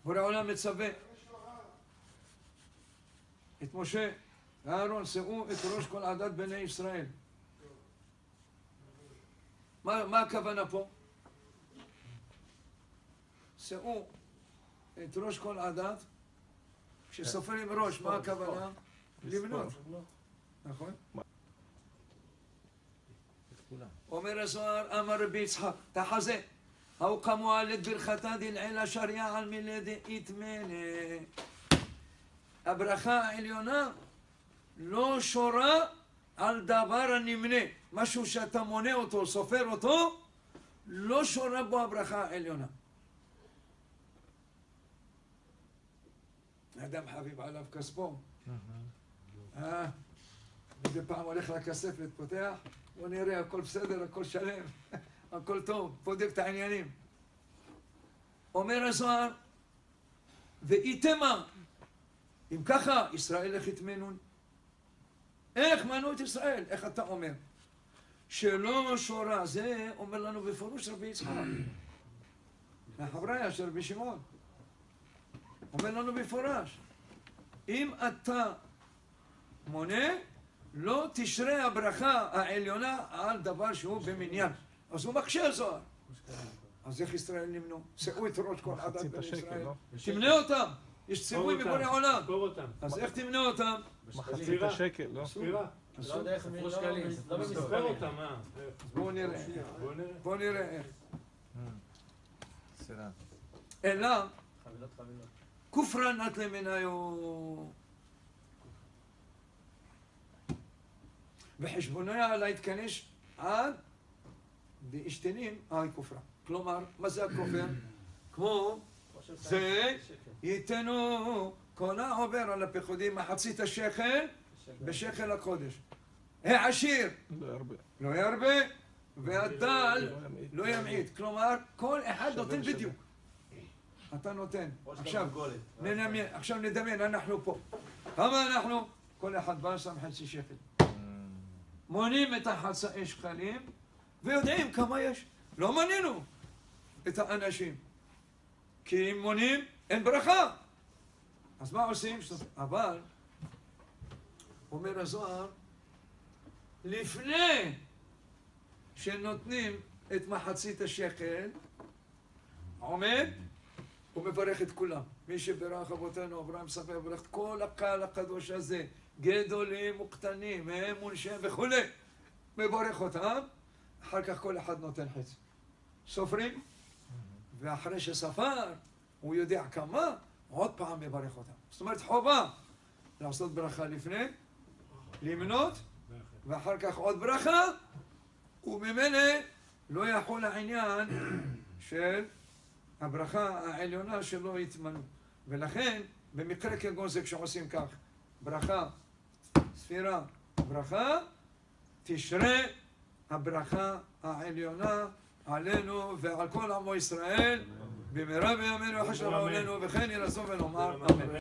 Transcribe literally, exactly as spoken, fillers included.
בורא עולם מצווה את משה ואהרון, שאו את ראש כל עדת בני ישראל. מה, מה הכוונה פה? שאו את ראש כל עדת, כשסופרים ראש, מה הכוונה? לבנות. נכון? אומר הזוהר, אמר רבי יצחק, תחזה, ההוא כמוה לברכתה דלעילה שריה על מילדי יתמנה. הברכה העליונה לא שורה על דבר הנמנה, משהו שאתה מונה אותו, סופר אותו, לא שורה בו הברכה העליונה. אדם חביב עליו כספו. אה, מדי פעם הולך לכספת, פותח, בוא נראה, הכל בסדר, הכל שלם, הכל טוב, בודק את העניינים. אומר הזוהר, ואיתמה, אם ככה, ישראל איך יתמנון? איך מנו את ישראל? איך אתה אומר? שלא שורה, זה אומר לנו בפירוש רבי יצחק. מהחבריה של רבי שמעון. אומר לנו בפורש, אם אתה מונה, לא תשרה הברכה העליונה על דבר שהוא במניין. אז הוא מקשה הזוהר. אז איך ישראל נמנו? שאו את ראש כל עדת בני ישראל. תמנה אותם. יש ציווי מבורא עולם. אז איך תמנה אותם? מחצית השקל, לא? ספירה. לא יודע איך מיליון, לא מספר אותם, אה? בואו נראה. בואו נראה איך. סלאם. אלא חבילות חבילות. כופרנת למניו. וחשבוניה להתכנס עד דאשתנים אי כופרה. כלומר, מה זה הכופר? כמו זה ייתנו כל העובר על הפחודים מחצית השכל בשכל הקודש. העשיר לא ירבה והדל לא ימעיט. כלומר, כל אחד נותן בדיוק. אתה נותן. עכשיו נדמיין, עכשיו נדמיין, אנחנו פה. כמה אנחנו? כל אחד בא שם חצי שקל. מונים את החצאי שקלים ויודעים כמה יש. לא מנינו את האנשים. כי אם מונים, אין ברכה. אז מה עושים? אבל, אומר הזוהר, לפני שנותנים את מחצית השקל, עומד ומברך את כולם. מי שברך אבותינו, אברהם ספר, מברך את כל הקהל הקדוש הזה, גדולים וקטנים, הם מונשם וכולי. מברך אותם, אחר כך כל אחד נותן חצי. סופרים, ואחרי שספר, הוא יודע כמה, עוד פעם מברך אותם. זאת אומרת, חובה לעשות ברכה לפני, למנות, ואחר כך עוד ברכה, וממילא לא יחול העניין של הברכה העליונה שלא יתמנו. ולכן, במקרה כגון זה כשעושים כך, ברכה, ספירה, ברכה, תשרה הברכה העליונה עלינו ועל כל עמו ישראל, במהרה בימינו וחשב עלינו, וכן ירצו ונאמר אמן.